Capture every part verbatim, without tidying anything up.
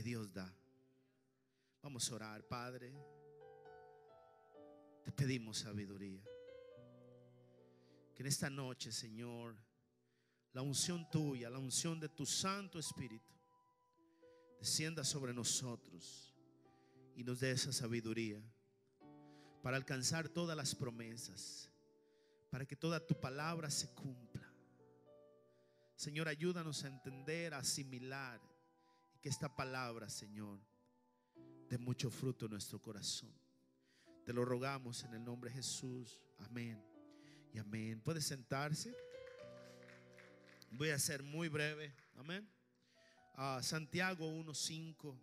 Dios da. Vamos a orar. Padre, te pedimos sabiduría. Que en esta noche, Señor, la unción tuya, la unción de tu Santo Espíritu descienda sobre nosotros y nos dé esa sabiduría para alcanzar todas las promesas, para que toda tu palabra se cumpla. Señor, ayúdanos a entender, a asimilar, y que esta palabra, Señor, dé mucho fruto en nuestro corazón. Te lo rogamos en el nombre de Jesús. Amén y amén. Puede sentarse. Voy a ser muy breve. Amén. Uh, Santiago uno cinco.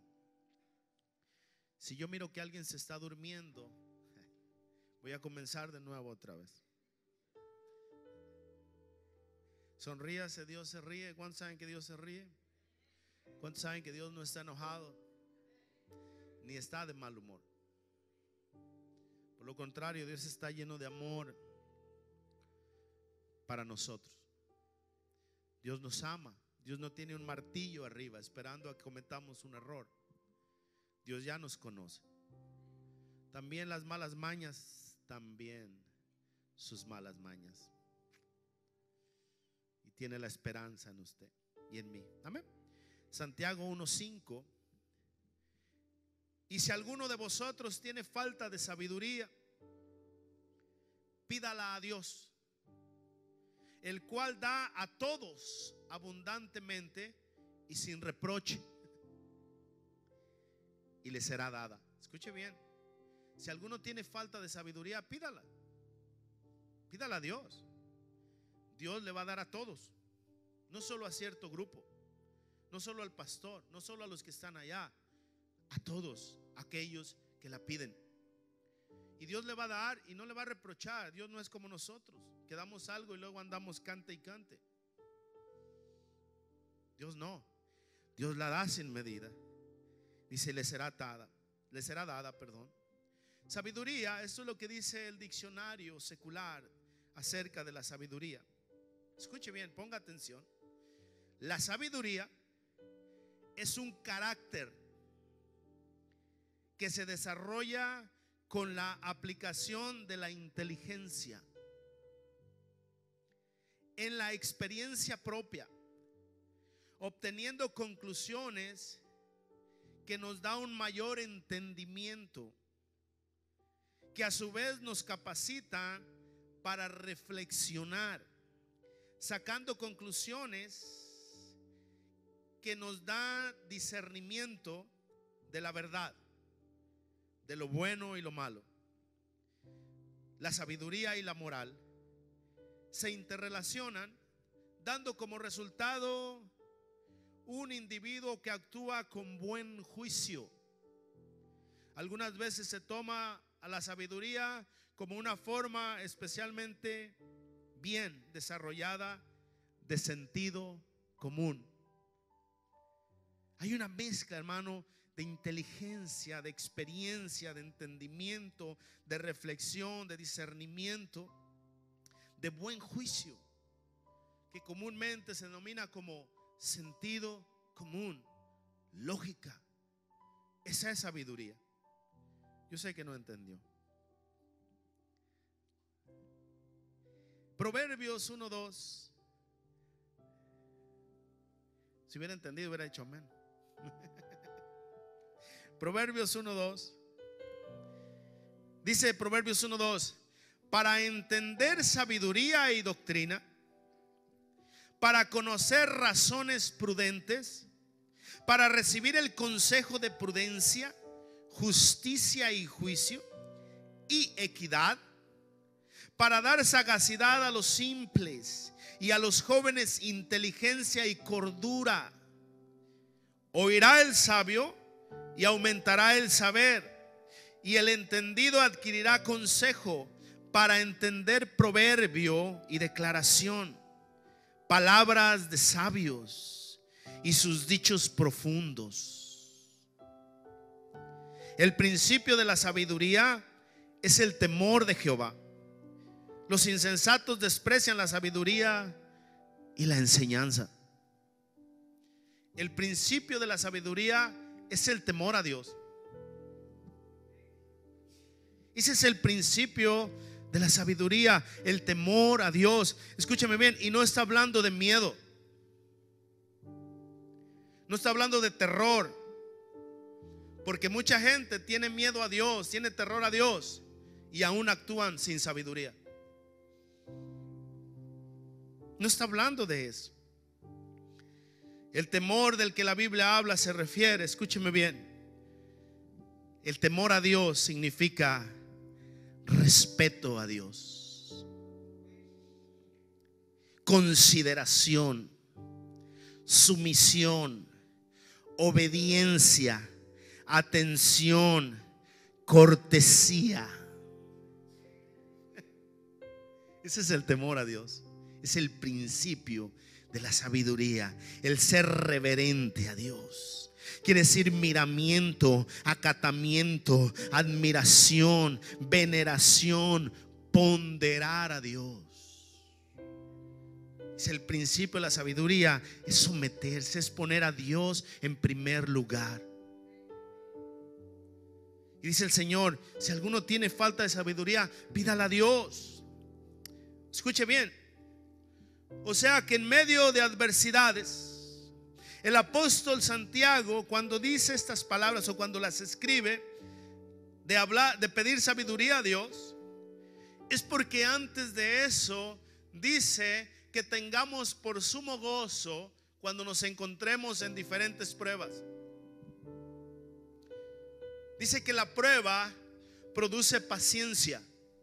Si yo miro que alguien se está durmiendo, voy a comenzar de nuevo otra vez. Sonríase, Dios se ríe. ¿Cuántos saben que Dios se ríe? ¿Cuántos saben que Dios no está enojado ni está de mal humor? Por lo contrario, Dios está lleno de amor para nosotros. Dios nos ama. Dios no tiene un martillo arriba esperando a que cometamos un error. Dios ya nos conoce. También las malas mañas, también sus malas mañas. Y tiene la esperanza en usted y en mí. Amén. Santiago uno cinco. Y si alguno de vosotros tiene falta de sabiduría, pídala a Dios, el cual da a todos abundantemente y sin reproche, y le será dada. Escuche bien. Si alguno tiene falta de sabiduría, pídala. Pídala a Dios. Dios le va a dar a todos, no solo a cierto grupo, no solo al pastor, no solo a los que están allá, a todos aquellos que la piden. Y Dios le va a dar y no le va a reprochar. Dios no es como nosotros, que damos algo y luego andamos cante y cante. Dios no. Dios la da sin medida. Dice, le será dada, le será dada, perdón. Sabiduría, eso es lo que dice el diccionario secular acerca de la sabiduría. Escuche bien, ponga atención. La sabiduría es un carácter que se desarrolla con la aplicación de la inteligencia en la experiencia propia, obteniendo conclusiones que nos da un mayor entendimiento, que a su vez nos capacita para reflexionar, sacando conclusiones que nos da discernimiento de la verdad, de lo bueno y lo malo. La sabiduría y la moral se interrelacionan, dando como resultado un individuo que actúa con buen juicio. Algunas veces se toma a la sabiduría como una forma especialmente bien desarrollada de sentido común. Hay una mezcla, hermano, de inteligencia, de experiencia, de entendimiento, de reflexión, de discernimiento, de buen juicio, que comúnmente se denomina como sentido común, lógica. Esa es sabiduría. Yo sé que no entendió. Proverbios uno dos. Si hubiera entendido, hubiera dicho amén. Proverbios uno dos. Dice Proverbios uno dos: para entender sabiduría y doctrina, para conocer razones prudentes, para recibir el consejo de prudencia, justicia y juicio y equidad, para dar sagacidad a los simples y a los jóvenes inteligencia y cordura. Oirá el sabio y aumentará el saber, y el entendido adquirirá consejo para entender proverbio y declaración, palabras de sabios y sus dichos profundos. El principio de la sabiduría es el temor de Jehová. Los insensatos desprecian la sabiduría y la enseñanza. El principio de la sabiduría es el temor a Dios. Ese es el principio de la sabiduría, el temor a Dios. Escúchame bien, y no está hablando de miedo, no está hablando de terror, porque mucha gente tiene miedo a Dios, tiene terror a Dios y aún actúan sin sabiduría. No está hablando de eso. El temor del que la Biblia habla se refiere, escúcheme bien, el temor a Dios significa respeto a Dios, consideración, sumisión, obediencia, atención, cortesía. Ese es el temor a Dios. Es el principio de la sabiduría, el ser reverente a Dios. Quiere decir miramiento, acatamiento, admiración, veneración, ponderar a Dios. Es el principio de la sabiduría, es someterse, es poner a Dios en primer lugar. Y dice el Señor, si alguno tiene falta de sabiduría, pídala a Dios. Escuche bien. O sea que en medio de adversidades, el apóstol Santiago, cuando dice estas palabras o cuando las escribe, de hablar, de pedir sabiduría a Dios, es porque antes de eso dice que tengamos por sumo gozo cuando nos encontremos en diferentes pruebas. Dice que la prueba produce paciencia,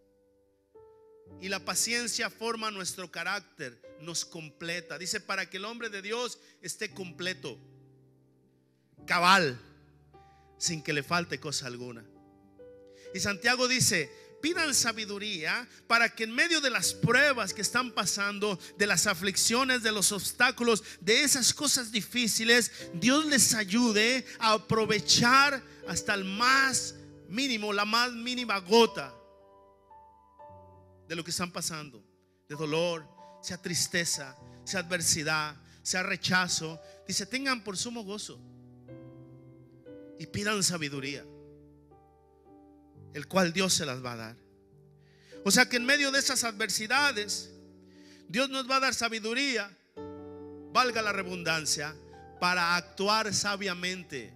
y la paciencia forma nuestro carácter, nos completa. Dice, para que el hombre de Dios esté completo, cabal, sin que le falte cosa alguna. Y Santiago dice, pidan sabiduría para que en medio de las pruebas que están pasando, de las aflicciones, de los obstáculos, de esas cosas difíciles, Dios les ayude a aprovechar hasta el más mínimo, la más mínima gota de lo que están pasando, de dolor, sea tristeza, sea adversidad, sea rechazo. Dice, tengan por sumo gozo y pidan sabiduría, el cual Dios se las va a dar. O sea que en medio de esas adversidades, Dios nos va a dar sabiduría, valga la redundancia, para actuar sabiamente.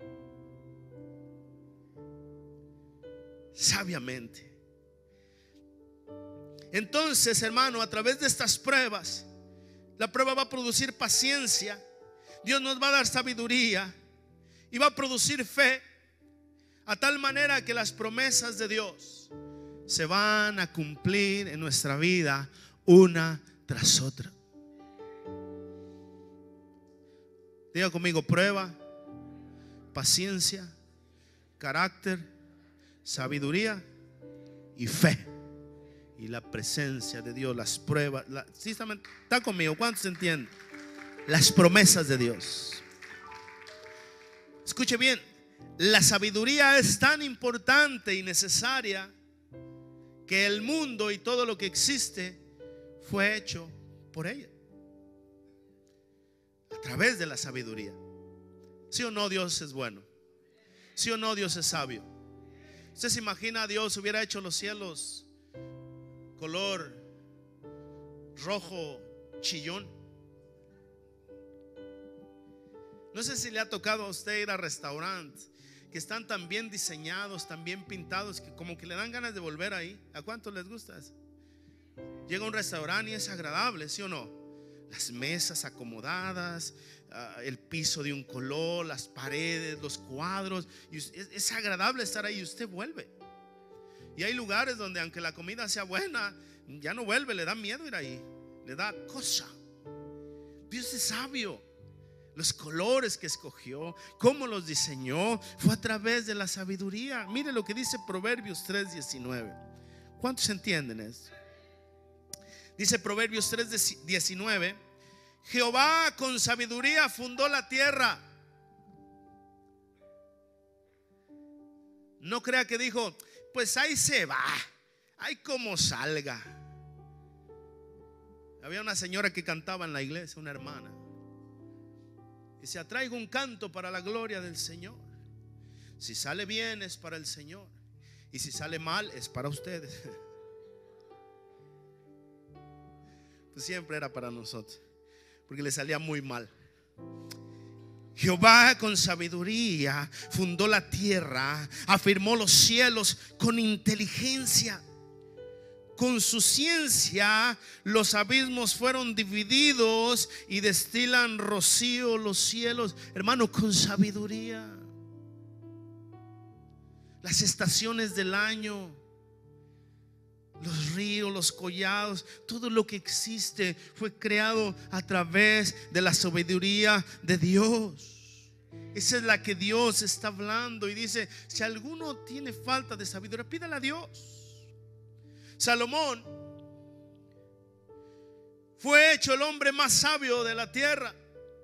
Sabiamente. Entonces, hermano, a través de estas pruebas, la prueba va a producir paciencia, Dios nos va a dar sabiduría y va a producir fe, a tal manera que las promesas de Dios se van a cumplir en nuestra vida una tras otra. Diga conmigo, prueba, paciencia, carácter, sabiduría y fe. Y la presencia de Dios, las pruebas, la, ¿sí está, está conmigo? ¿Cuántos entienden? Las promesas de Dios. Escuche bien, la sabiduría es tan importante y necesaria que el mundo y todo lo que existe fue hecho por ella, a través de la sabiduría. ¿Sí o no Dios es bueno? ¿Sí o no Dios es sabio? ¿Usted se imagina a Dios hubiera hecho los cielos color rojo chillón? No sé si le ha tocado a usted ir a restaurantes que están tan bien diseñados, tan bien pintados, que como que le dan ganas de volver ahí. ¿A cuántos les gusta eso? Llega a un restaurante y es agradable, ¿sí o no? Las mesas acomodadas, uh, el piso de un color, las paredes, los cuadros, y es, es agradable estar ahí y usted vuelve. Y hay lugares donde aunque la comida sea buena, ya no vuelve, le da miedo ir ahí, le da cosa. Dios es sabio. Los colores que escogió, cómo los diseñó, fue a través de la sabiduría. Mire lo que dice Proverbios tres diecinueve. ¿Cuántos entienden esto? Dice Proverbios tres diecinueve: Jehová con sabiduría fundó la tierra. No crea que dijo, pues ahí se va, ahí como salga. Había una señora que cantaba en la iglesia, una hermana. Y se atraiga un canto para la gloria del Señor. Si sale bien es para el Señor, y si sale mal es para ustedes. Pues siempre era para nosotros, porque le salía muy mal. Jehová con sabiduría fundó la tierra, afirmó los cielos con inteligencia. Con su ciencia los abismos fueron divididos y destilan rocío los cielos. Hermano, con sabiduría. Las estaciones del año, los ríos, los collados, todo lo que existe fue creado a través de la sabiduría de Dios. Esa es la que Dios está hablando y dice: si alguno tiene falta de sabiduría, pídala a Dios. Salomón fue hecho el hombre más sabio de la tierra.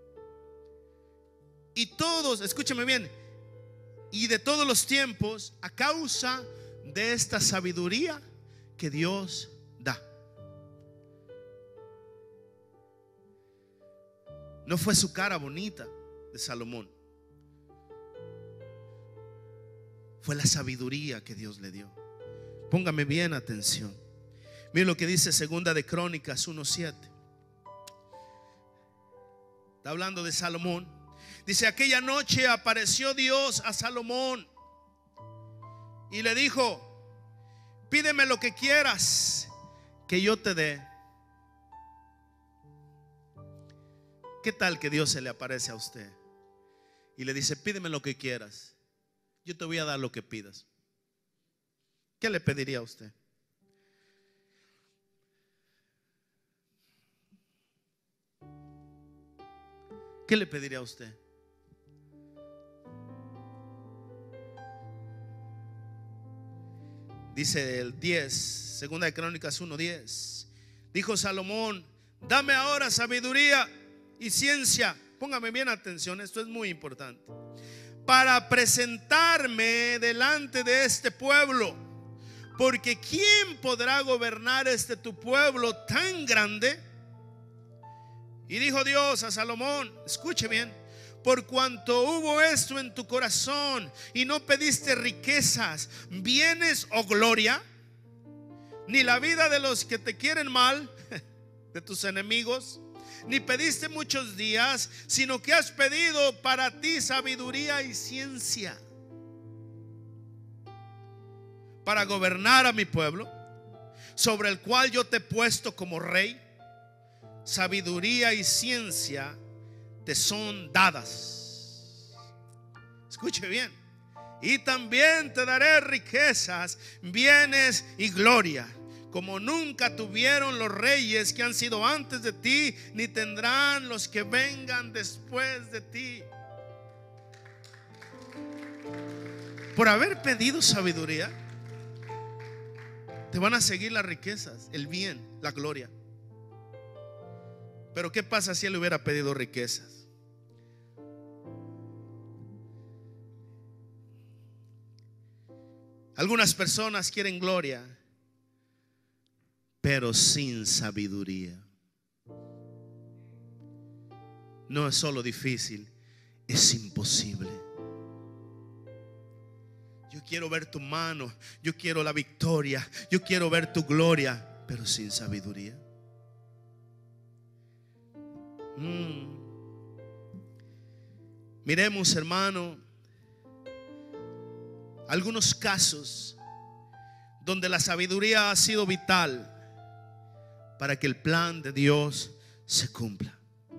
Y todos, escúchame bien, y de todos los tiempos, a causa de esta sabiduría que Dios da. No fue su cara bonita de Salomón, fue la sabiduría que Dios le dio. Póngame bien atención. Mire lo que dice Segunda de Crónicas uno siete. Está hablando de Salomón. Dice: aquella noche apareció Dios a Salomón y le dijo: pídeme lo que quieras que yo te dé. ¿Qué tal que Dios se le aparece a usted y le dice: pídeme lo que quieras, yo te voy a dar lo que pidas? ¿Qué le pediría a usted? ¿Qué le pediría a usted? Dice el diez, Segunda de Crónicas uno diez. Dijo Salomón: dame ahora sabiduría y ciencia. Póngame bien atención, esto es muy importante. Para presentarme delante de este pueblo. Porque ¿quién podrá gobernar este tu pueblo tan grande? Y dijo Dios a Salomón: escuche bien, por cuanto hubo esto en tu corazón y no pediste riquezas, bienes o gloria, ni la vida de los que te quieren mal, de tus enemigos, ni pediste muchos días, sino que has pedido para ti sabiduría y ciencia, para gobernar a mi pueblo, sobre el cual yo te he puesto como rey. Sabiduría y ciencia te son dadas. Escuche bien. Y también te daré riquezas, bienes y gloria, como nunca tuvieron los reyes que han sido antes de ti, ni tendrán los que vengan después de ti. Por haber pedido sabiduría, te van a seguir las riquezas, el bien, la gloria. Pero ¿qué pasa si él hubiera pedido riquezas? Algunas personas quieren gloria, pero sin sabiduría. No es solo difícil, es imposible. Yo quiero ver tu mano, yo quiero la victoria, yo quiero ver tu gloria, pero sin sabiduría. Mm. Miremos, hermano, algunos casos donde la sabiduría ha sido vital para que el plan de Dios se cumpla.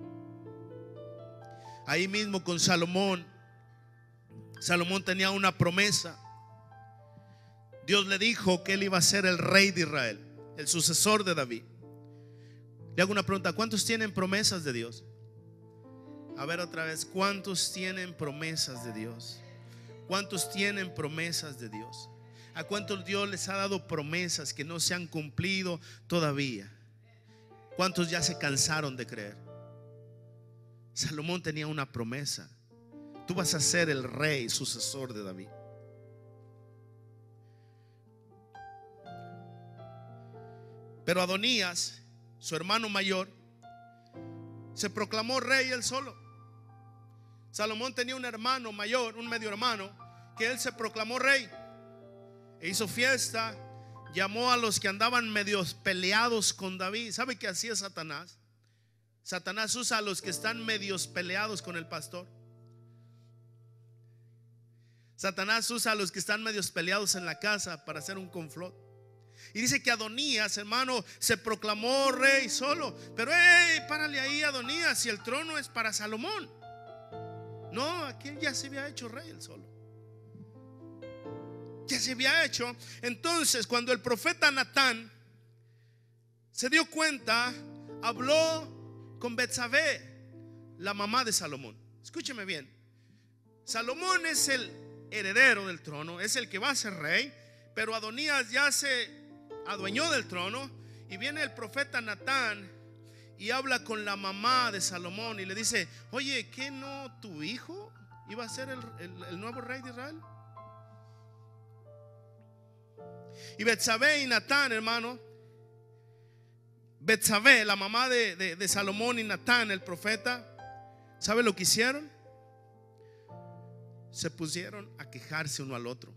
Ahí mismo con Salomón. Salomón tenía una promesa. Dios le dijo que él iba a ser el rey de Israel, el sucesor de David. Le hago una pregunta: ¿cuántos tienen promesas de Dios? A ver otra vez, ¿cuántos tienen promesas de Dios? ¿Cuántos tienen promesas de Dios? ¿A cuántos Dios les ha dado promesas que no se han cumplido todavía? ¿Cuántos ya se cansaron de creer? Salomón tenía una promesa: tú vas a ser el rey sucesor de David. Pero Adonías, su hermano mayor, se proclamó rey él solo. Salomón tenía un hermano mayor, un medio hermano, que él se proclamó rey e hizo fiesta. Llamó a los que andaban medios peleados con David. ¿Sabe qué hacía Satanás? Satanás usa a los que están medios peleados con el pastor. Satanás usa a los que están medios peleados en la casa para hacer un complot. Y dice que Adonías, hermano, se proclamó rey solo. Pero hey, párale ahí, Adonías, si el trono es para Salomón. No, aquí ya se había hecho rey él solo. Ya se había hecho. Entonces, cuando el profeta Natán se dio cuenta, habló con Betsabé, la mamá de Salomón. Escúcheme bien. Salomón es el heredero del trono, es el que va a ser rey, pero Adonías ya se adueñó del trono. Y viene el profeta Natán y habla con la mamá de Salomón y le dice: oye, ¿qué no tu hijo iba a ser el, el, el nuevo rey de Israel? Y Betsabé y Natán, hermano, Betsabé, la mamá de, de, de Salomón, y Natán, el profeta, ¿sabe lo que hicieron? Se pusieron a quejarse uno al otro.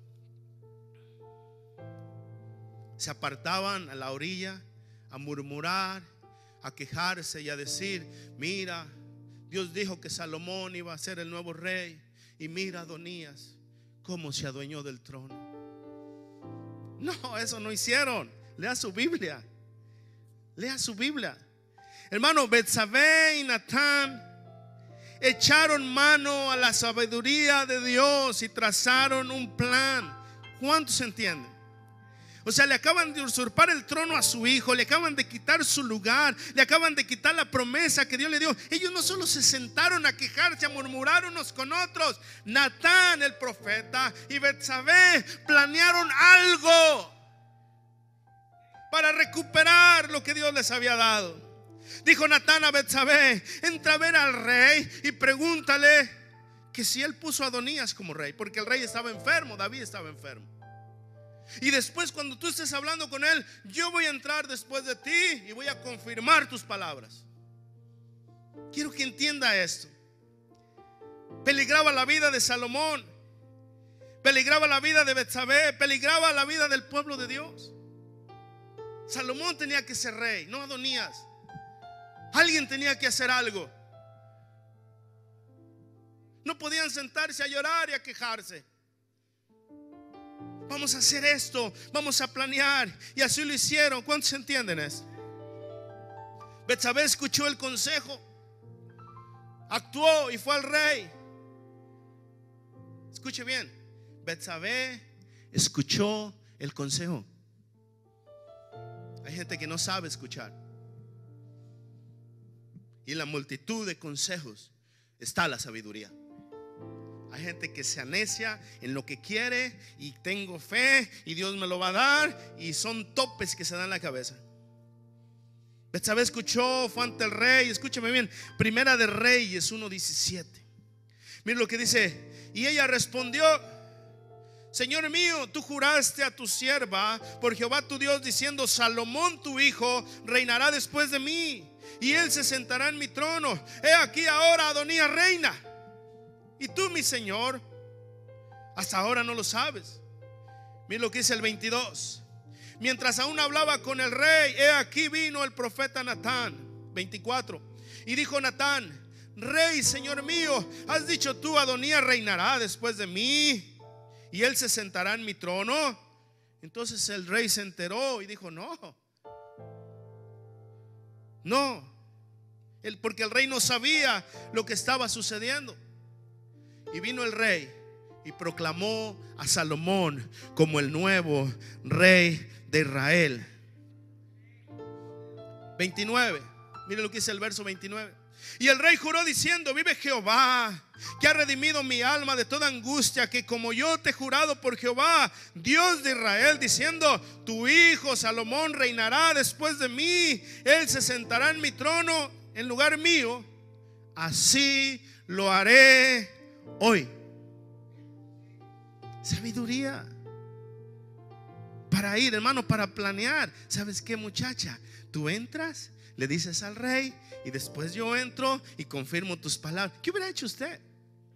Se apartaban a la orilla a murmurar, a quejarse y a decir: mira, Dios dijo que Salomón iba a ser el nuevo rey, y mira Adonías cómo se adueñó del trono. No, eso no hicieron. Lea su Biblia. Lea su Biblia. Hermano, Betsabé y Natán echaron mano a la sabiduría de Dios y trazaron un plan. ¿Cuántos entienden? O sea, le acaban de usurpar el trono a su hijo, le acaban de quitar su lugar, le acaban de quitar la promesa que Dios le dio. Ellos no solo se sentaron a quejarse, a murmurar unos con otros. Natán, el profeta, y Betsabé planearon algo para recuperar lo que Dios les había dado. Dijo Natán a Betsabé: entra a ver al rey y pregúntale que si él puso a Adonías como rey, porque el rey estaba enfermo, David estaba enfermo. Y después, cuando tú estés hablando con él, yo voy a entrar después de ti y voy a confirmar tus palabras. Quiero que entienda esto. Peligraba la vida de Salomón, peligraba la vida de Betsabé, peligraba la vida del pueblo de Dios. Salomón tenía que ser rey, no Adonías. Alguien tenía que hacer algo. No podían sentarse a llorar y a quejarse. Vamos a hacer esto, vamos a planear. Y así lo hicieron. ¿Cuántos entienden esto? Betsabé escuchó el consejo, actuó y fue al rey. Escuche bien. Betsabé escuchó el consejo. Hay gente que no sabe escuchar. Y en la multitud de consejos está la sabiduría. Hay gente que se anecia en lo que quiere y tengo fe y Dios me lo va a dar, y son topes que se dan en la cabeza. Betsabé escuchó, fue ante el rey. Escúchame bien, Primera de Reyes uno diecisiete. Mira lo que dice: y ella respondió: Señor mío, tú juraste a tu sierva por Jehová tu Dios, diciendo: Salomón tu hijo reinará después de mí, y él se sentará en mi trono. He aquí ahora Adonías reina, y tú, mi señor, hasta ahora no lo sabes. Mira lo que dice el veintidós. Mientras aún hablaba con el rey, he aquí vino el profeta Natán. veinticuatro. Y dijo Natán: Rey, señor mío, has dicho tú: Adonías reinará después de mí, y él se sentará en mi trono. Entonces el rey se enteró y dijo: No, no, porque el rey no sabía lo que estaba sucediendo. Y vino el rey y proclamó a Salomón como el nuevo rey de Israel. veintinueve. Mire lo que dice el verso veintinueve. Y el rey juró diciendo: Vive Jehová, que ha redimido mi alma de toda angustia, que como yo te he jurado por Jehová, Dios de Israel, diciendo: Tu hijo Salomón reinará después de mí, él se sentará en mi trono en lugar mío, así lo haré hoy. Sabiduría para ir, hermano, para planear. ¿Sabes qué, muchacha? Tú entras, le dices al rey, y después yo entro y confirmo tus palabras. ¿Qué hubiera hecho usted?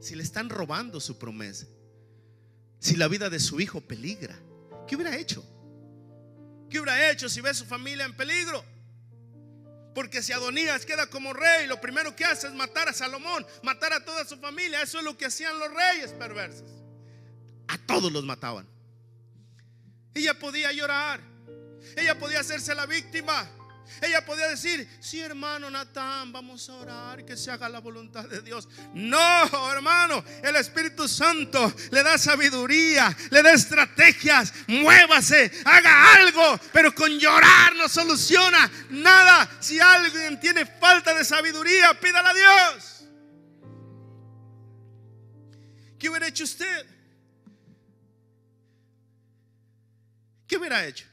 si le están robando su promesa, si la vida de su hijo peligra? ¿Qué hubiera hecho? ¿Qué hubiera hecho si ve a su familia en peligro? Porque si Adonías queda como rey, lo primero que hace es matar a Salomón, matar a toda su familia. Eso es lo que hacían los reyes perversos. A todos los mataban. Ella podía llorar, ella podía hacerse la víctima, ella podía decir: sí, hermano Natán, vamos a orar que se haga la voluntad de Dios. No, hermano, el Espíritu Santo le da sabiduría, le da estrategias. Muévase, haga algo, pero con llorar no soluciona nada. Si alguien tiene falta de sabiduría, pídala a Dios. ¿Qué hubiera hecho usted? ¿Qué hubiera hecho?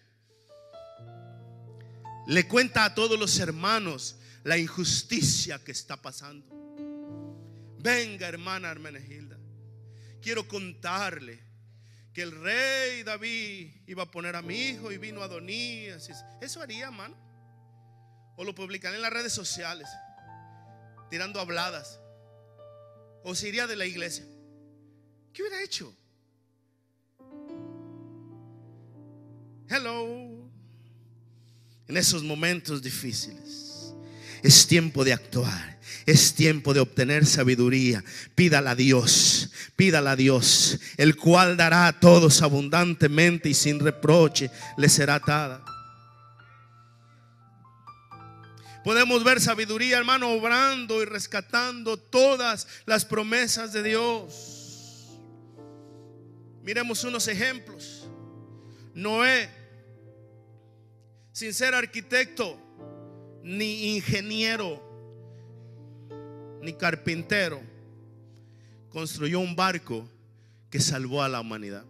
Le cuenta a todos los hermanos la injusticia que está pasando. Venga, hermana Hermenegilda, quiero contarle que el rey David iba a poner a mi hijo y vino Adonías. ¿Eso haría, hermano? O lo publicaría en las redes sociales, tirando habladas. O se iría de la iglesia. ¿Qué hubiera hecho? Hello. En esos momentos difíciles es tiempo de actuar, es tiempo de obtener sabiduría. Pídala a Dios, pídala a Dios, el cual dará a todos abundantemente y sin reproche le será dada. Podemos ver sabiduría, hermano, obrando y rescatando todas las promesas de Dios. Miremos unos ejemplos. Noé, sin ser arquitecto, ni ingeniero, ni carpintero, construyó un barco que salvó a la humanidad.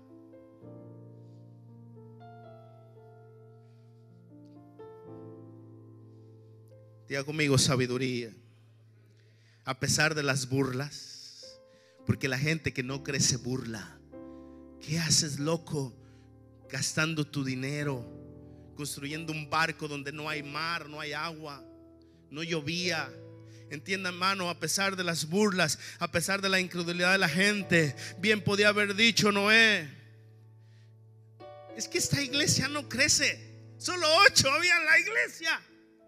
Diga conmigo: sabiduría. A pesar de las burlas, porque la gente que no cree se burla. ¿Qué haces, loco, gastando tu dinero construyendo un barco donde no hay mar, no hay agua, no llovía? Entienda, hermano, a pesar de las burlas, a pesar de la incredulidad de la gente, bien podía haber dicho Noé: es que esta iglesia no crece. Solo ocho había en la iglesia.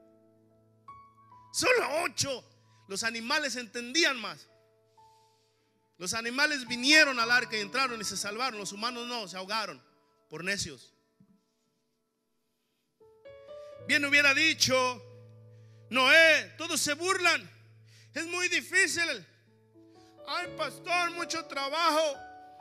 Solo ocho. Los animales entendían más. Los animales vinieron al arca y entraron y se salvaron. Los humanos no, se ahogaron por necios. Bien hubiera dicho Noé: todos se burlan, es muy difícil. Ay, pastor, mucho trabajo.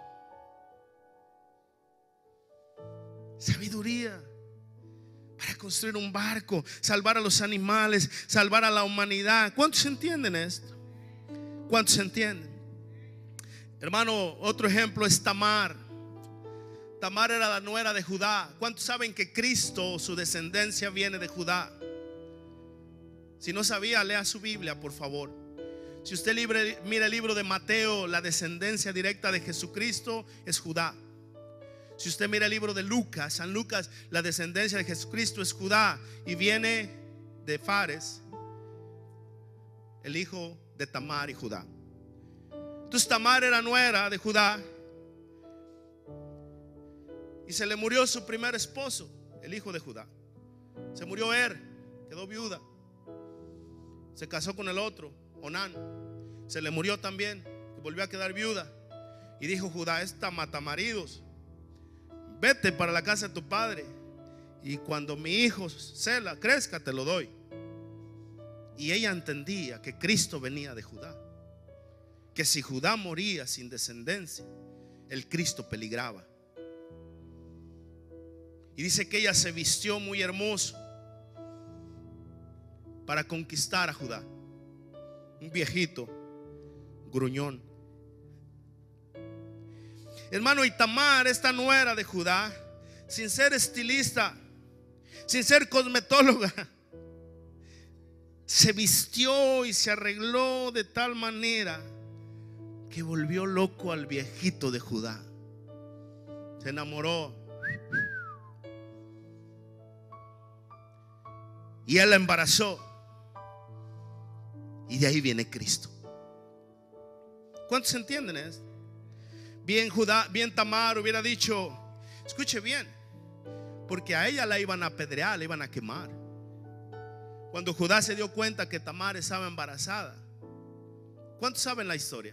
Sabiduría para construir un barco, salvar a los animales, salvar a la humanidad. ¿Cuántos entienden esto? ¿Cuántos entienden? Hermano, otro ejemplo es Tamar. Tamar era la nuera de Judá. ¿Cuántos saben que Cristo, su descendencia, viene de Judá? Si no sabía, lea su Biblia, por favor. Si usted libre, mira el libro de Mateo, la descendencia directa de Jesucristo es Judá. Si usted mira el libro de Lucas, San Lucas, la descendencia de Jesucristo es Judá y viene de Fares, el hijo de Tamar y Judá. Entonces Tamar era nuera de Judá y se le murió su primer esposo, el hijo de Judá. Se murió Er, quedó viuda. Se casó con el otro, Onán. Se le murió también y volvió a quedar viuda. Y dijo Judá: esta mata maridos, vete para la casa de tu padre, y cuando mi hijo Sela crezca te lo doy. Y ella entendía que Cristo venía de Judá, que si Judá moría sin descendencia, el Cristo peligraba. Y dice que ella se vistió muy hermoso para conquistar a Judá. Un viejito gruñón. Hermano, y Tamar, esta nuera de Judá, sin ser estilista, sin ser cosmetóloga, se vistió y se arregló de tal manera que volvió loco al viejito de Judá. Se enamoró y él la embarazó. Y de ahí viene Cristo. ¿Cuántos entienden esto? Bien Judá, bien Tamar hubiera dicho, escuche bien, porque a ella la iban a apedrear, la iban a quemar. Cuando Judá se dio cuenta que Tamar estaba embarazada, ¿cuántos saben la historia?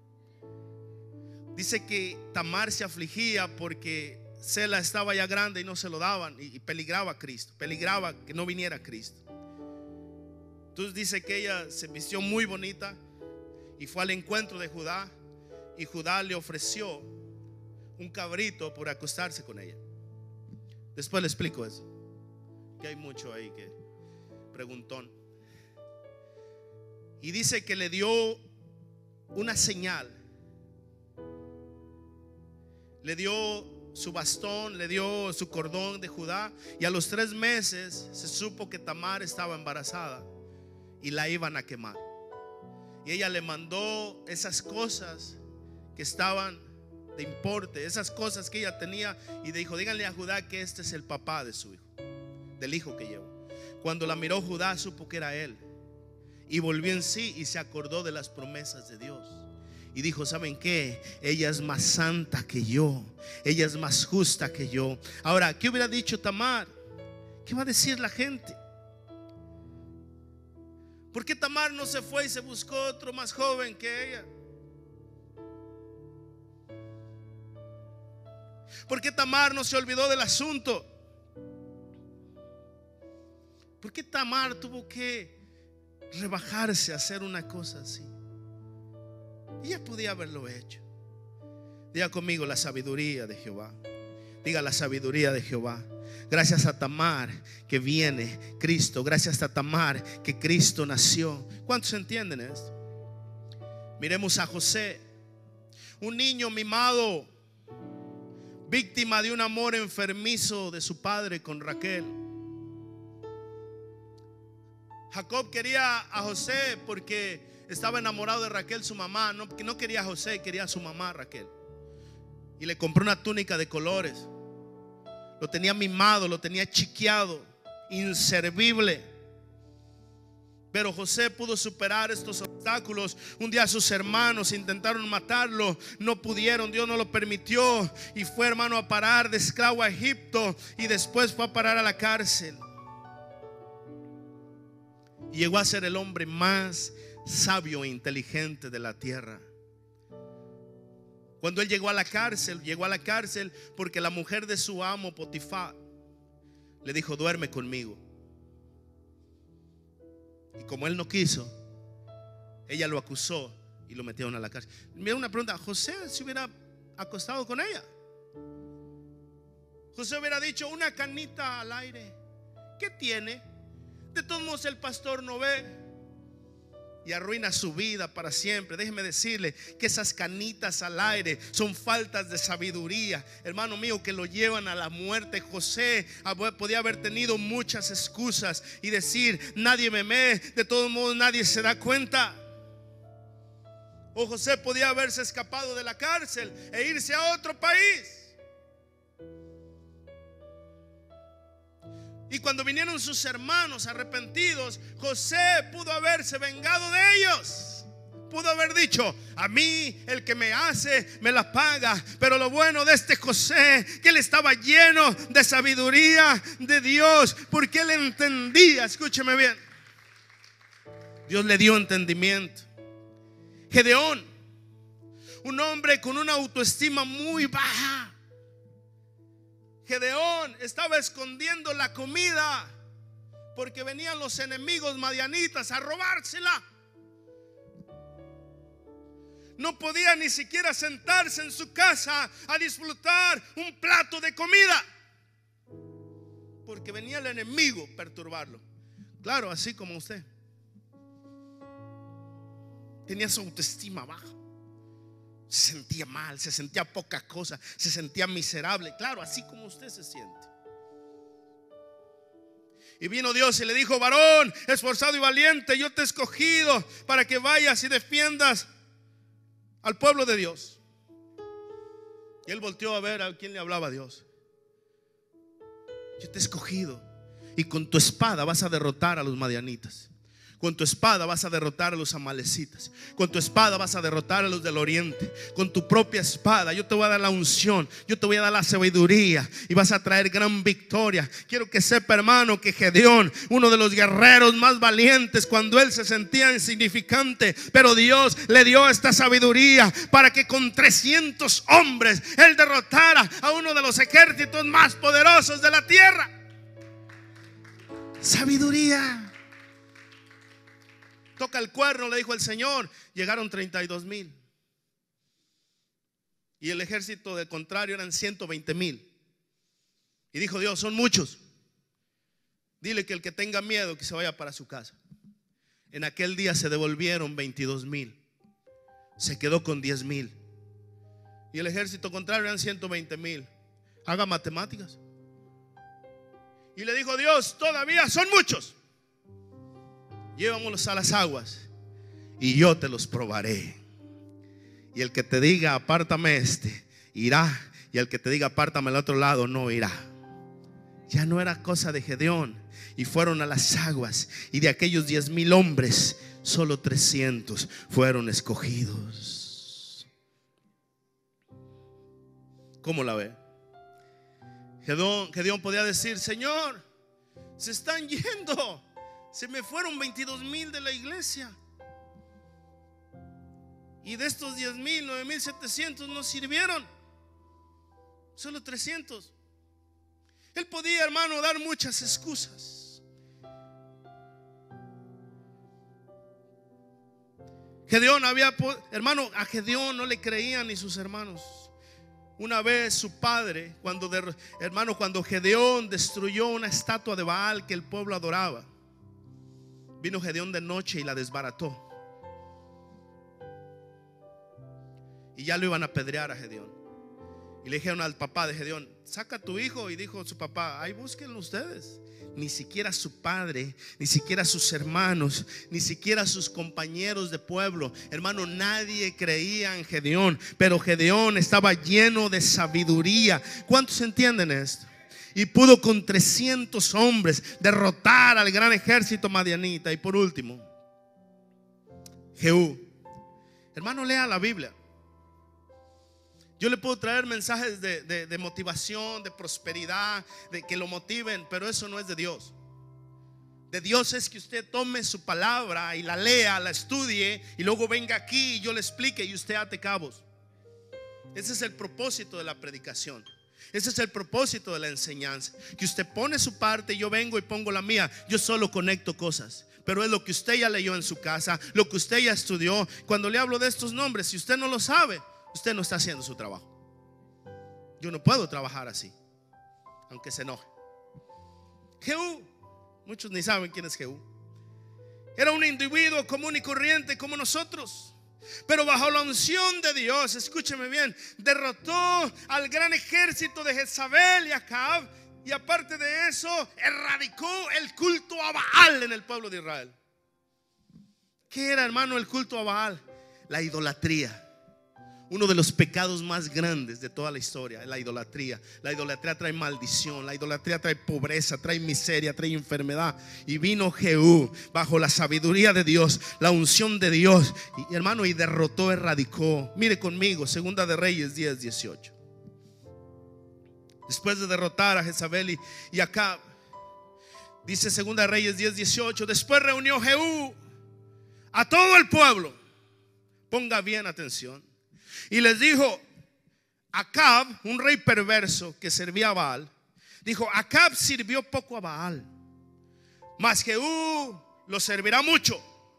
Dice que Tamar se afligía porque Sela estaba ya grande y no se lo daban, y peligraba a Cristo, peligraba que no viniera Cristo. Entonces dice que ella se vistió muy bonita y fue al encuentro de Judá, y Judá le ofreció un cabrito por acostarse con ella. Después le explico eso, que hay mucho ahí que preguntón. Y dice que le dio una señal, le dio su bastón, le dio su cordón de Judá, y a los tres meses se supo que Tamar estaba embarazada y la iban a quemar. Y ella le mandó esas cosas que estaban de importe, esas cosas que ella tenía, y dijo: díganle a Judá que este es el papá de su hijo, del hijo que llevo. Cuando la miró Judá, supo que era él, y volvió en sí y se acordó de las promesas de Dios. Y dijo: ¿saben qué? Ella es más santa que yo, ella es más justa que yo. Ahora, ¿qué hubiera dicho Tamar? ¿Qué va a decir la gente? ¿Por qué Tamar no se fue y se buscó otro más joven que ella? ¿Por qué Tamar no se olvidó del asunto? ¿Por qué Tamar tuvo que rebajarse a hacer una cosa así? Ella podía haberlo hecho. Diga conmigo: la sabiduría de Jehová. Diga: la sabiduría de Jehová. Gracias a Tamar que viene Cristo. Gracias a Tamar que Cristo nació. ¿Cuántos entienden esto? Miremos a José, un niño mimado, víctima de un amor enfermizo de su padre con Raquel. Jacob quería a José porque estaba enamorado de Raquel, su mamá. No, no quería a José, quería a su mamá Raquel. Y le compró una túnica de colores. Lo tenía mimado, lo tenía chiqueado, inservible. Pero José pudo superar estos obstáculos. Un día sus hermanos intentaron matarlo, no pudieron, Dios no lo permitió, y fue, hermano, a parar de esclavo a Egipto, y después fue a parar a la cárcel. Y llegó a ser el hombre más sabio e inteligente de la tierra. Cuando él llegó a la cárcel, llegó a la cárcel porque la mujer de su amo Potifar le dijo: duerme conmigo. Y como él no quiso, ella lo acusó y lo metieron a la cárcel. Mira, una pregunta: ¿José se hubiera acostado con ella? José hubiera dicho: una canita al aire, ¿qué tiene? De todos modos el pastor no ve. Y arruina su vida para siempre. Déjeme decirle que esas canitas al aire son faltas de sabiduría, hermano mío, que lo llevan a la muerte. José podía haber tenido muchas excusas y decir: nadie me ve, de todos modos nadie se da cuenta. O José podía haberse escapado de la cárcel e irse a otro país. Y cuando vinieron sus hermanos arrepentidos, José pudo haberse vengado de ellos. Pudo haber dicho: a mí el que me hace me la paga. Pero lo bueno de este José, que él estaba lleno de sabiduría de Dios, porque él entendía. Escúcheme bien, Dios le dio entendimiento. Gedeón, un hombre con una autoestima muy baja. Gedeón estaba escondiendo la comida porque venían los enemigos madianitas a robársela. No podía ni siquiera sentarse en su casa a disfrutar un plato de comida porque venía el enemigo a perturbarlo. Claro, así como usted. Tenía su autoestima baja. Se sentía mal, se sentía poca cosa, se sentía miserable. Claro, así como usted se siente. Y vino Dios y le dijo: varón esforzado y valiente, yo te he escogido para que vayas y defiendas al pueblo de Dios. Y él volteó a ver a quién le hablaba Dios. Yo te he escogido y con tu espada vas a derrotar a los madianitas. Con tu espada vas a derrotar a los amalecitas. Con tu espada vas a derrotar a los del oriente. Con tu propia espada yo te voy a dar la unción, yo te voy a dar la sabiduría y vas a traer gran victoria. Quiero que sepa, hermano, que Gedeón, uno de los guerreros más valientes, cuando él se sentía insignificante, pero Dios le dio esta sabiduría para que con trescientos hombres él derrotara a uno de los ejércitos más poderosos de la tierra. Sabiduría. Toca el cuerno, le dijo el Señor. Llegaron treinta y dos mil. Y el ejército del contrario eran ciento veinte mil. Y dijo Dios: son muchos. Dile que el que tenga miedo que se vaya para su casa. En aquel día se devolvieron veintidós mil. Se quedó con diez mil. Y el ejército contrario eran ciento veinte mil. Haga matemáticas. Y le dijo Dios: todavía son muchos. Llévamelos a las aguas y yo te los probaré. Y el que te diga apártame este, irá. Y el que te diga apártame al otro lado, no irá. Ya no era cosa de Gedeón. Y fueron a las aguas. Y de aquellos diez mil hombres, solo trescientos fueron escogidos. ¿Cómo la ve? Gedeón, Gedeón podía decir: Señor, se están yendo. Se me fueron veintidós mil de la iglesia. Y de estos diez mil, nueve mil setecientos no sirvieron. Solo trescientos. Él podía, hermano, dar muchas excusas. Gedeón había, hermano, a Gedeón no le creían ni sus hermanos. Una vez su padre, cuando de, hermano, cuando Gedeón destruyó una estatua de Baal que el pueblo adoraba, vino Gedeón de noche y la desbarató. Y ya lo iban a apedrear a Gedeón. Y le dijeron al papá de Gedeón: saca a tu hijo. Y dijo su papá: ay, búsquenlo ustedes. Ni siquiera su padre, ni siquiera sus hermanos, ni siquiera sus compañeros de pueblo, hermano, nadie creía en Gedeón. Pero Gedeón estaba lleno de sabiduría. ¿Cuántos entienden esto? Y pudo con trescientos hombres derrotar al gran ejército madianita. Y por último, Jehú. Hermano, lea la Biblia. Yo le puedo traer mensajes de, de, de motivación, de prosperidad, de que lo motiven, pero eso no es de Dios. De Dios es que usted tome su palabra y la lea, la estudie, y luego venga aquí y yo le explique y usted ate cabos. Ese es el propósito de la predicación. Ese es el propósito de la enseñanza. Que usted pone su parte y yo vengo y pongo la mía. Yo solo conecto cosas, pero es lo que usted ya leyó en su casa, lo que usted ya estudió. Cuando le hablo de estos nombres, si usted no lo sabe, usted no está haciendo su trabajo. Yo no puedo trabajar así, aunque se enoje. Jehú, muchos ni saben quién es Jehú. Era un individuo común y corriente como nosotros, pero bajo la unción de Dios, escúcheme bien, derrotó al gran ejército de Jezabel y Acab. Y aparte de eso, erradicó el culto a Baal en el pueblo de Israel. ¿Qué era, hermano, el culto a Baal? La idolatría. Uno de los pecados más grandes de toda la historia, la idolatría. La idolatría trae maldición, la idolatría trae pobreza, trae miseria, trae enfermedad. Y vino Jehú bajo la sabiduría de Dios, la unción de Dios, y, hermano, y derrotó, erradicó. Mire conmigo, Segunda de Reyes diez, dieciocho. Después de derrotar a Jezabel y, y Acab, dice Segunda de Reyes diez, dieciocho. Después reunió Jehú a todo el pueblo. Ponga bien atención. Y les dijo: Acab, un rey perverso que servía a Baal, dijo: Acab sirvió poco a Baal, mas Jehú lo servirá mucho.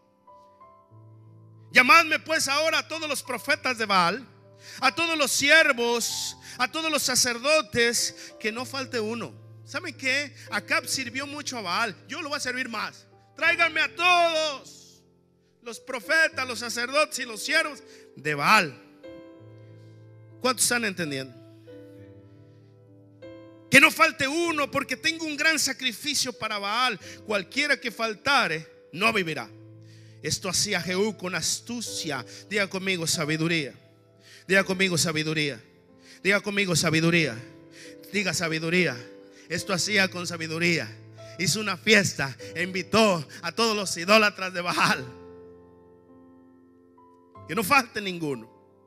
Llamadme pues ahora a todos los profetas de Baal, a todos los siervos, a todos los sacerdotes, que no falte uno. ¿Saben qué? Acab sirvió mucho a Baal, yo lo voy a servir más. Tráiganme a todos los profetas, los sacerdotes y los siervos de Baal. ¿Cuántos están entendiendo? Que no falte uno, porque tengo un gran sacrificio para Baal. Cualquiera que faltare no vivirá. Esto hacía Jehú con astucia. Diga conmigo sabiduría. Diga conmigo sabiduría. Diga conmigo sabiduría. Diga sabiduría. Esto hacía con sabiduría. hizo una fiesta e invitó a todos los idólatras de Baal. Que no falte ninguno.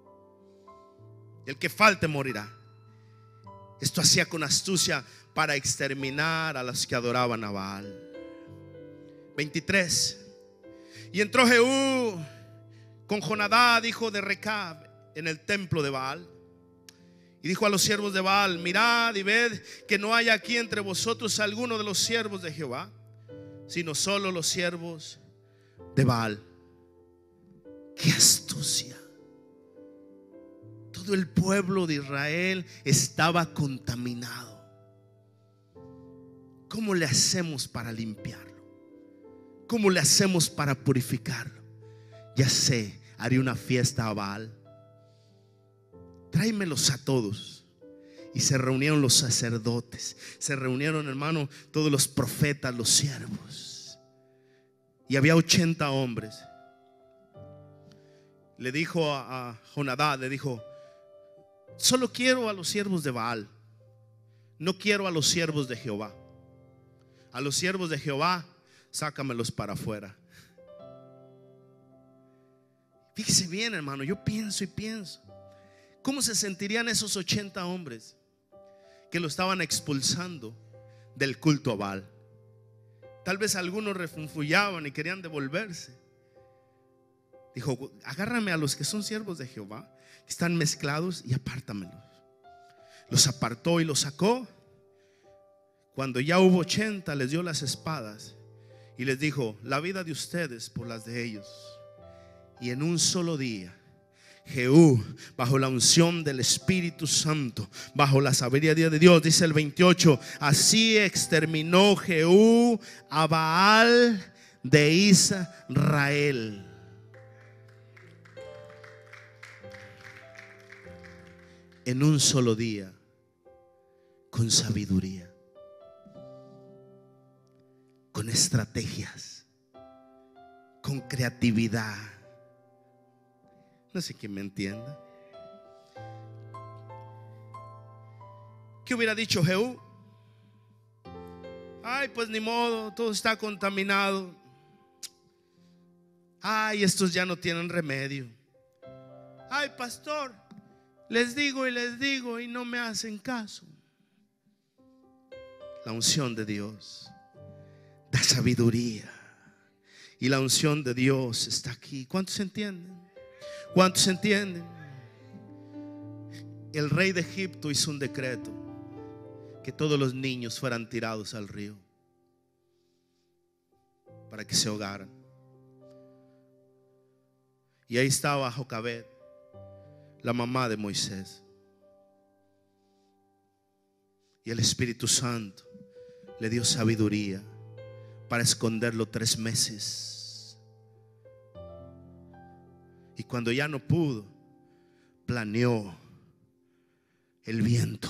El que falte morirá. Esto hacía con astucia para exterminar a los que adoraban a Baal. veintitrés. Y entró Jehú con Jonadab, hijo de Recab, en el templo de Baal. Y dijo a los siervos de Baal: mirad y ved que no hay aquí entre vosotros alguno de los siervos de Jehová, sino solo los siervos de Baal. ¡Qué astucia! Todo el pueblo de Israel estaba contaminado. ¿Cómo le hacemos para limpiarlo? ¿Cómo le hacemos para purificarlo? Ya sé, haré una fiesta a Baal. Tráemelos a todos. Y se reunieron los sacerdotes, se reunieron, hermano, todos los profetas, los siervos. Y había ochenta hombres. Le dijo a, a Jonadab, le dijo: solo quiero a los siervos de Baal, no quiero a los siervos de Jehová. A los siervos de Jehová, sácamelos para afuera. Fíjese bien, hermano, yo pienso y pienso, ¿cómo se sentirían esos ochenta hombres que lo estaban expulsando del culto a Baal? Tal vez algunos refunfullaban y querían devolverse. Dijo: agárrame a los que son siervos de Jehová, que están mezclados, y apártamelos. Los apartó y los sacó. Cuando ya hubo ochenta, les dio las espadas y les dijo: la vida de ustedes por las de ellos. Y en un solo día, Jehú, bajo la unción del Espíritu Santo, bajo la sabiduría de Dios, dice el veintiocho, así exterminó Jehú a Baal de Israel. En un solo día, con sabiduría, con estrategias, con creatividad. No sé quién me entienda. ¿Qué hubiera dicho Jehú? Ay, pues ni modo, todo está contaminado. Ay, estos ya no tienen remedio. Ay, pastor, les digo y les digo y no me hacen caso. La unción de Dios da sabiduría. Y la unción de Dios está aquí. ¿Cuántos entienden? ¿Cuántos entienden? El rey de Egipto hizo un decreto que todos los niños fueran tirados al río para que se ahogaran. Y ahí estaba Jocabed, la mamá de Moisés. Y el Espíritu Santo le dio sabiduría para esconderlo tres meses. Y cuando ya no pudo, planeó el viento.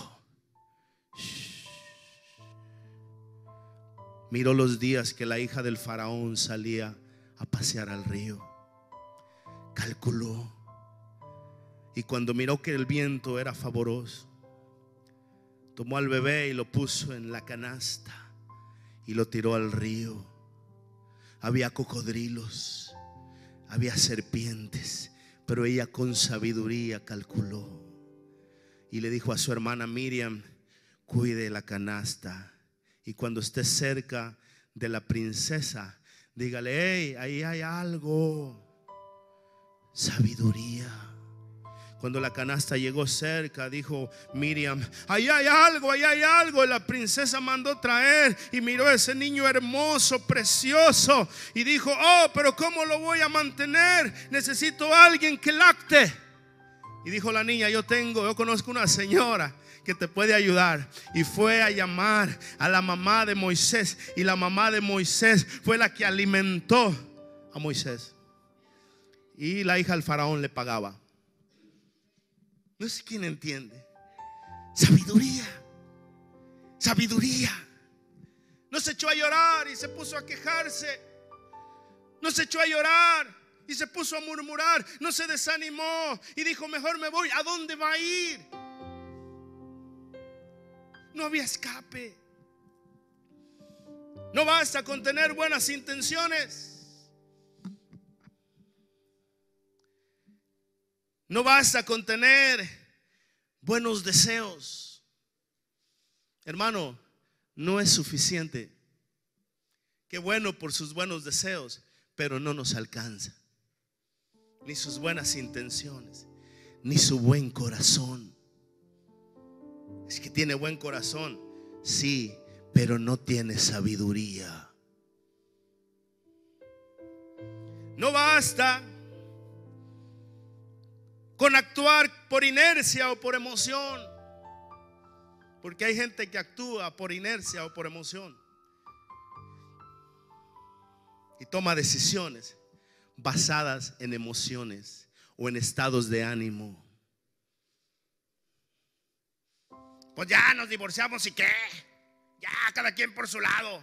Miró los días que la hija del faraón salía a pasear al río. Calculó. Y cuando miró que el viento era favoroso, tomó al bebé y lo puso en la canasta y lo tiró al río. Había cocodrilos, había serpientes, pero ella con sabiduría calculó y le dijo a su hermana Miriam: cuide la canasta, y cuando esté cerca de la princesa, dígale: hey, ahí hay algo. Sabiduría. Cuando la canasta llegó cerca, dijo Miriam: ahí hay algo, ahí hay algo. Y la princesa mandó traer y miró a ese niño hermoso, precioso, y dijo: oh, pero ¿cómo lo voy a mantener? Necesito a alguien que lacte. Y dijo la niña: yo tengo, yo conozco una señora que te puede ayudar. Y fue a llamar a la mamá de Moisés, y la mamá de Moisés fue la que alimentó a Moisés. Y la hija del faraón le pagaba. No sé quién entiende. Sabiduría. Sabiduría. No se echó a llorar y se puso a quejarse. No se echó a llorar y se puso a murmurar. No se desanimó y dijo: mejor me voy. ¿A dónde va a ir? No había escape. No basta con tener buenas intenciones. No basta con tener buenos deseos. Hermano, no es suficiente. Qué bueno por sus buenos deseos, pero no nos alcanza. Ni sus buenas intenciones, ni su buen corazón. Es que tiene buen corazón, sí, pero no tiene sabiduría. No basta con actuar por inercia o por emoción, porque hay gente que actúa por inercia o por emoción y toma decisiones basadas en emociones o en estados de ánimo. Pues ya nos divorciamos y qué, ya cada quien por su lado.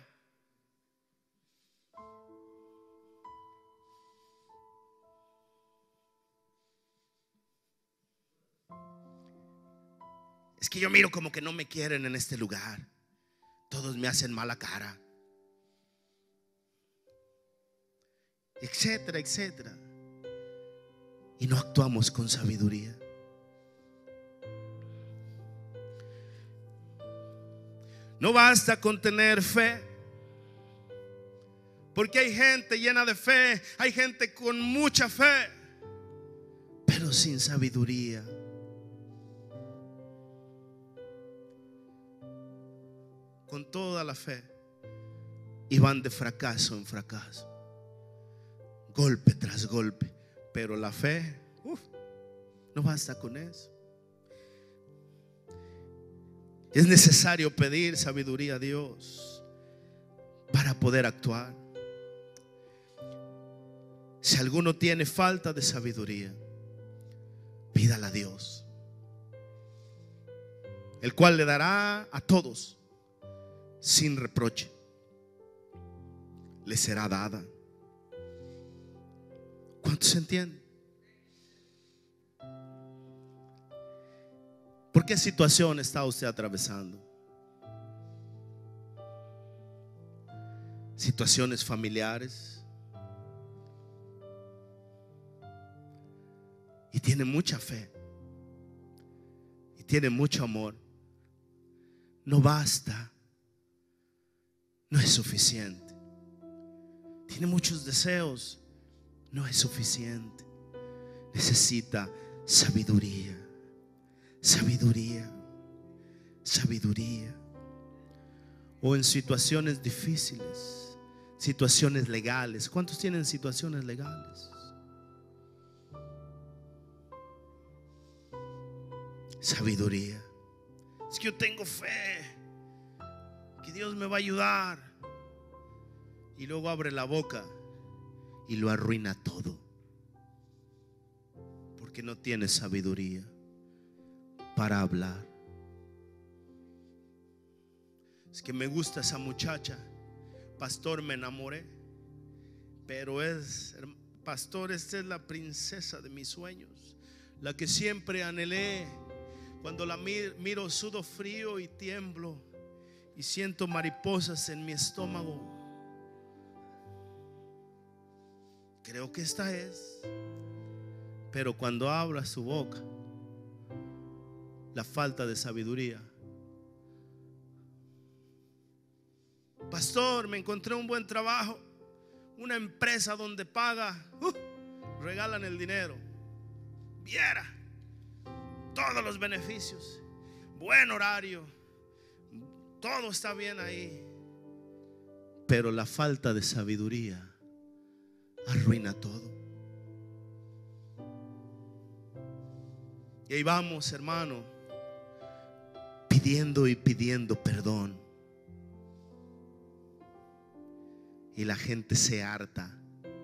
Es que yo miro como que no me quieren en este lugar. Todos me hacen mala cara. Etcétera, etcétera. Y no actuamos con sabiduría. No basta con tener fe, porque hay gente llena de fe, hay gente con mucha fe, pero sin sabiduría. Con toda la fe y van de fracaso en fracaso, golpe tras golpe, pero la fe, uf, no basta con eso. Es necesario pedir sabiduría a Dios para poder actuar. Si alguno tiene falta de sabiduría, pídala a Dios, el cual le dará a todos sin reproche. Le será dada. ¿Cuántos entienden? ¿Por qué situación está usted atravesando? Situaciones familiares. Y tiene mucha fe. Y tiene mucho amor. No basta. No es suficiente. Tiene muchos deseos. No es suficiente. Necesita sabiduría. Sabiduría. Sabiduría. O en situaciones difíciles, situaciones legales. ¿Cuántos tienen situaciones legales? Sabiduría. Es que yo tengo fe que Dios me va a ayudar, y luego abre la boca y lo arruina todo, porque no tiene sabiduría para hablar. Es que me gusta esa muchacha, pastor, me enamoré, pero es, pastor, esta es la princesa de mis sueños, la que siempre anhelé. Cuando la miro sudo frío y tiemblo y siento mariposas en mi estómago. Creo que esta es. Pero cuando abra su boca, la falta de sabiduría. Pastor, me encontré un buen trabajo, una empresa donde paga, uh, regalan el dinero. Viera todos los beneficios, buen horario, todo está bien ahí, pero la falta de sabiduría arruina todo. Y ahí vamos, hermano, pidiendo y pidiendo perdón, y la gente se harta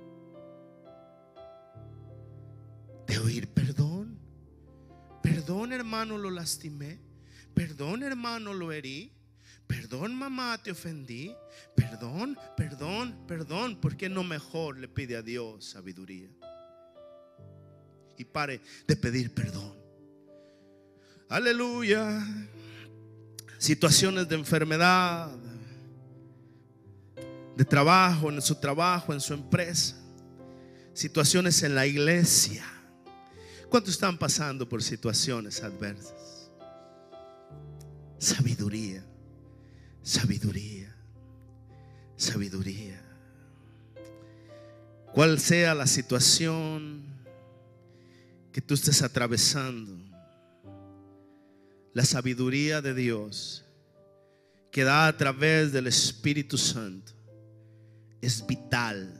de oír perdón. Perdón, hermano, lo lastimé. Perdón, hermano, lo herí. Perdón, mamá, te ofendí. Perdón, perdón, perdón. ¿Por qué no mejor le pide a Dios sabiduría? Y pare de pedir perdón. Aleluya. Situaciones de enfermedad. de trabajo, en su trabajo, en su empresa, situaciones en la iglesia. ¿Cuántos están pasando por situaciones adversas? Sabiduría, sabiduría, sabiduría. Cual sea la situación que tú estés atravesando, la sabiduría de Dios que da a través del Espíritu Santo es vital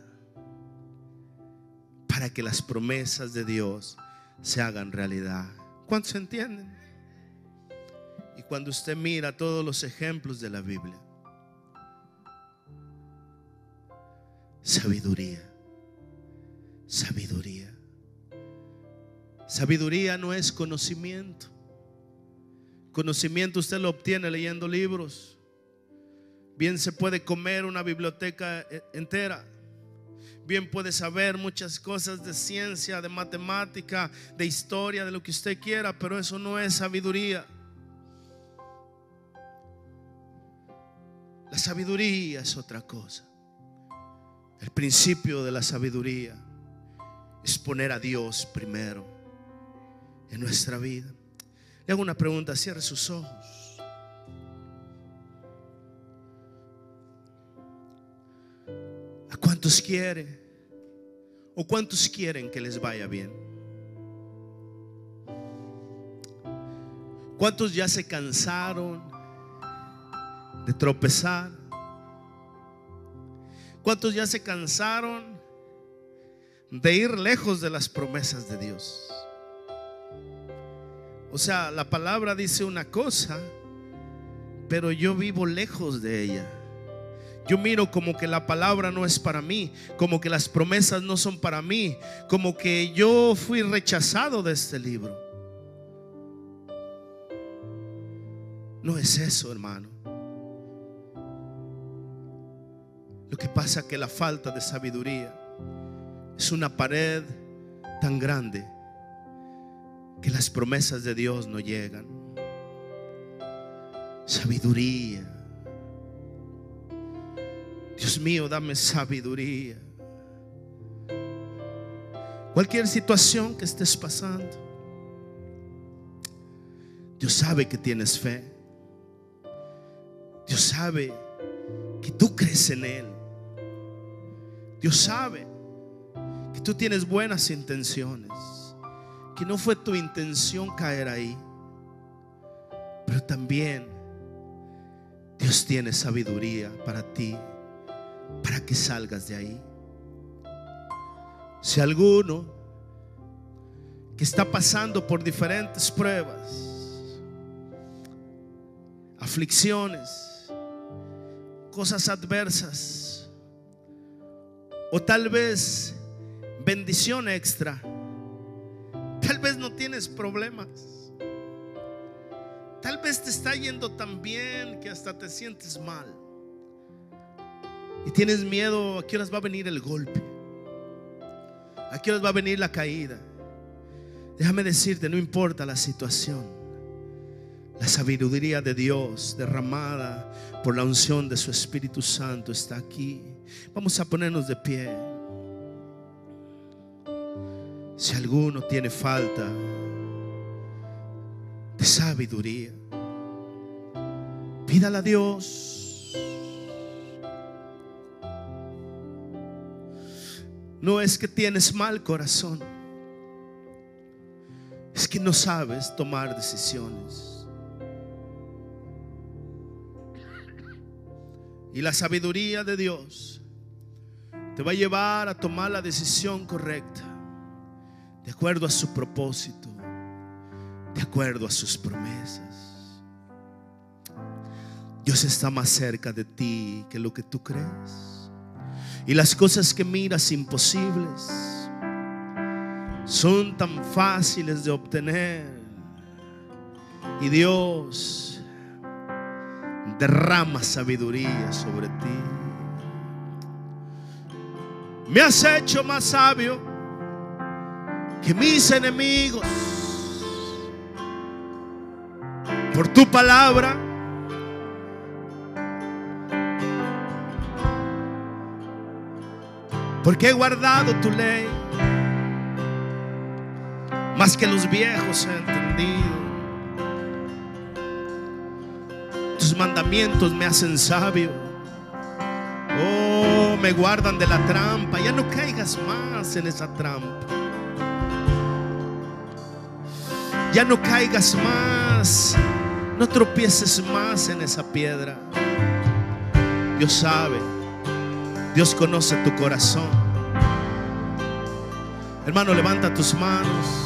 para que las promesas de Dios se hagan realidad. ¿Cuántos entienden? Y cuando usted mira todos los ejemplos de la Biblia, sabiduría, sabiduría. Sabiduría no es conocimiento. Conocimiento usted lo obtiene leyendo libros. Bien se puede comer una biblioteca entera. Bien puede saber muchas cosas de ciencia, de matemática, de historia, de lo que usted quiera, pero eso no es sabiduría. La sabiduría es otra cosa. El principio de la sabiduría es poner a Dios primero en nuestra vida. Le hago una pregunta, cierre sus ojos. ¿A cuántos quiere o cuántos quieren que les vaya bien? ¿Cuántos ya se cansaron de tropezar? ¿Cuántos ya se cansaron de ir lejos de las promesas de Dios? O sea, la palabra dice una cosa, pero yo vivo lejos de ella. Yo miro como que la palabra no es para mí, como que las promesas no son para mí, como que yo fui rechazado de este libro. No es eso, hermano. Lo que pasa es que la falta de sabiduría es una pared tan grande que las promesas de Dios no llegan. Sabiduría. Dios mío, dame sabiduría. Cualquier situación que estés pasando, Dios sabe que tienes fe. Dios sabe que tú crees en Él. Dios sabe que tú tienes buenas intenciones, que no fue tu intención caer ahí, pero también Dios tiene sabiduría para ti, para que salgas de ahí. Si alguno que está pasando por diferentes pruebas, aflicciones, cosas adversas, o tal vez bendición extra, tal vez no tienes problemas, tal vez te está yendo tan bien que hasta te sientes mal y tienes miedo a qué horas va a venir el golpe, a qué horas va a venir la caída. Déjame decirte, no importa la situación, la sabiduría de Dios derramada por la unción de su Espíritu Santo está aquí. Vamos a ponernos de pie. Si alguno tiene falta de sabiduría, pídala a Dios. No es que tienes mal corazón, es que no sabes tomar decisiones. Y la sabiduría de Dios te va a llevar a tomar la decisión correcta, de acuerdo a su propósito, de acuerdo a sus promesas. Dios está más cerca de ti que lo que tú crees. Y las cosas que miras imposibles son tan fáciles de obtener. Y Dios derrama sabiduría sobre ti. Me has hecho más sabio que mis enemigos por tu palabra. porque he guardado tu ley. Más que los viejos he entendido. Tus mandamientos me hacen sabio. Oh, me guardan de la trampa. Ya no caigas más en esa trampa. Ya no caigas más. No tropieces más en esa piedra. Dios sabe. Dios conoce tu corazón. Hermano, levanta tus manos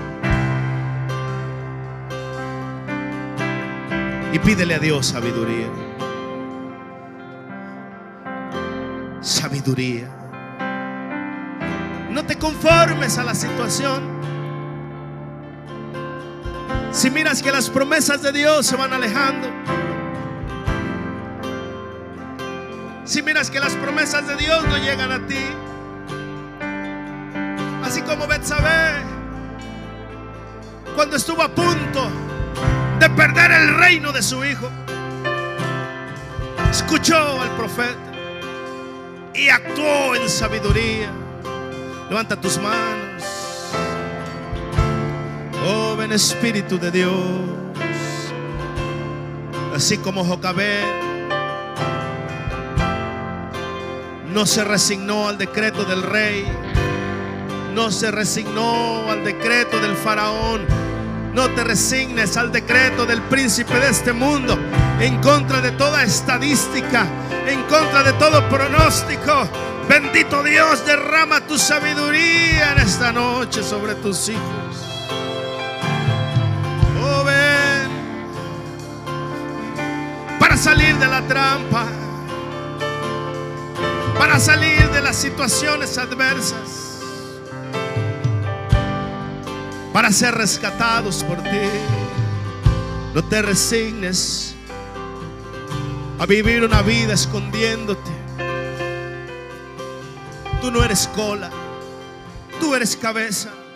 y pídele a Dios sabiduría. Sabiduría. No te conformes a la situación. Si miras que las promesas de Dios se van alejando, si miras que las promesas de Dios no llegan a ti, así como Betsabé, cuando estuvo a punto de perder el reino de su hijo, escuchó al profeta y actuó en sabiduría. Levanta tus manos. Oh, ven Espíritu de Dios. Así como Jocabed no se resignó al decreto del rey, no se resignó al decreto del faraón. No te resignes al decreto del príncipe de este mundo, en contra de toda estadística, en contra de todo pronóstico. Bendito Dios, derrama tu sabiduría en esta noche sobre tus hijos. Oh, ven para salir de la trampa, para salir de las situaciones adversas, para ser rescatados por ti. No te resignes a vivir una vida escondiéndote. Tú no eres cola, tú eres cabeza.